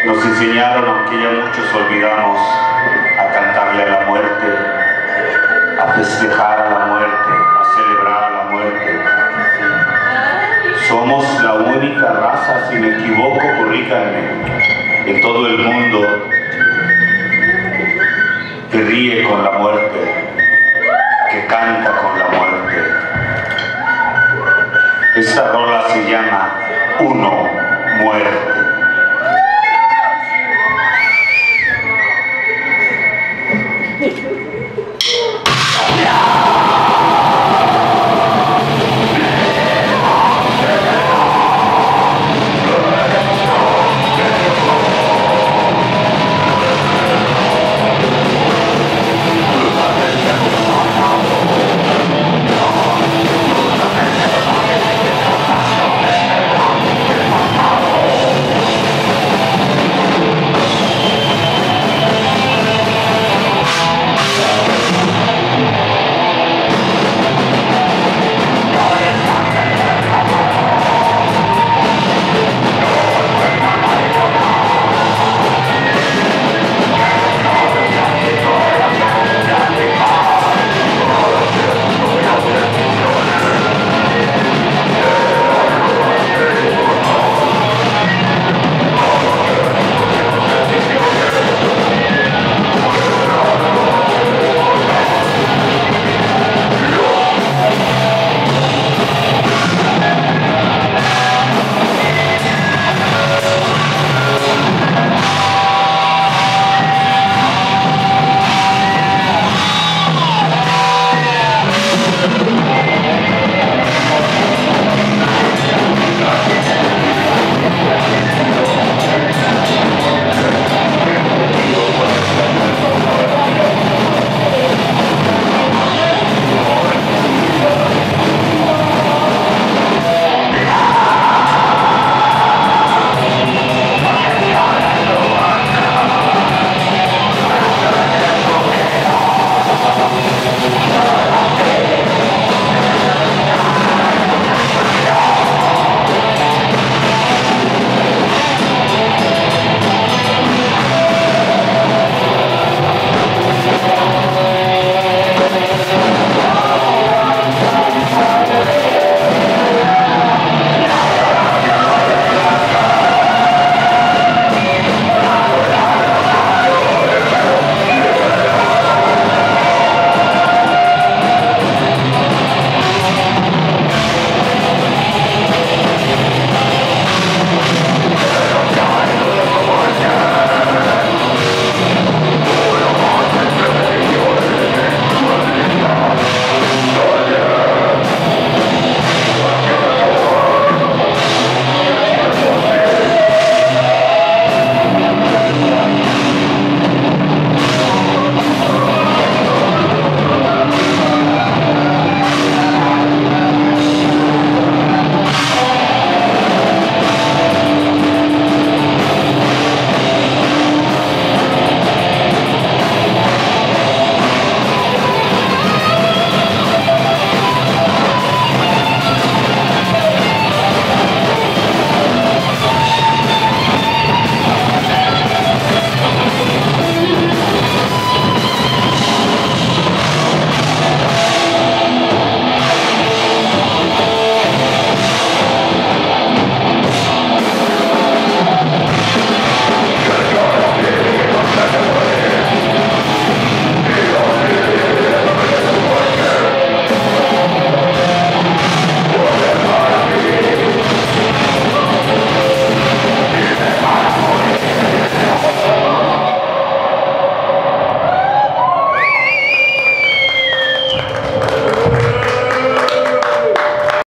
Nos enseñaron, aunque ya muchos olvidamos, a cantarle a la muerte, a festejar a la muerte, a celebrar a la muerte. Somos la única raza, si me equivoco, corríjanme, en todo el mundo que ríe con la muerte, que canta con la muerte. Esta rola se llama Uno Muerte.